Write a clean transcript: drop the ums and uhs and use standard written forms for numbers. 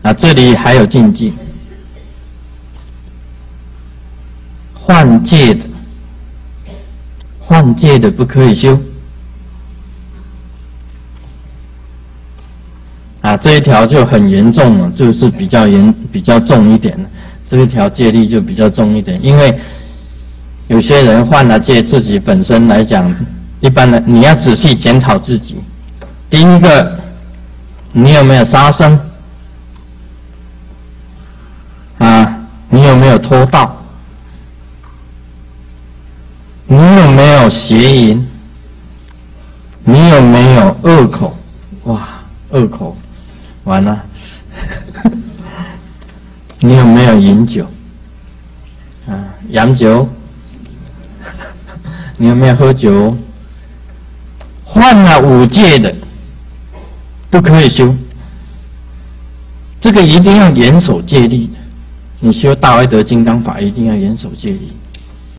啊，这里还有禁忌，犯戒的不可以修。啊，这一条就很严重了，就是比较重一点了。这一条戒律就比较重一点，因为有些人犯了戒，自己本身来讲，一般的你要仔细检讨自己。第一个，你有没有杀生？啊，你有没有偷盗？你有没有邪淫？你有没有恶口？哇，恶口，完了。你有没有饮酒？啊，洋酒？你有没有喝酒？犯了5戒的，不可以修。这个一定要严守戒律的。你修大威德金刚法，一定要严守戒律。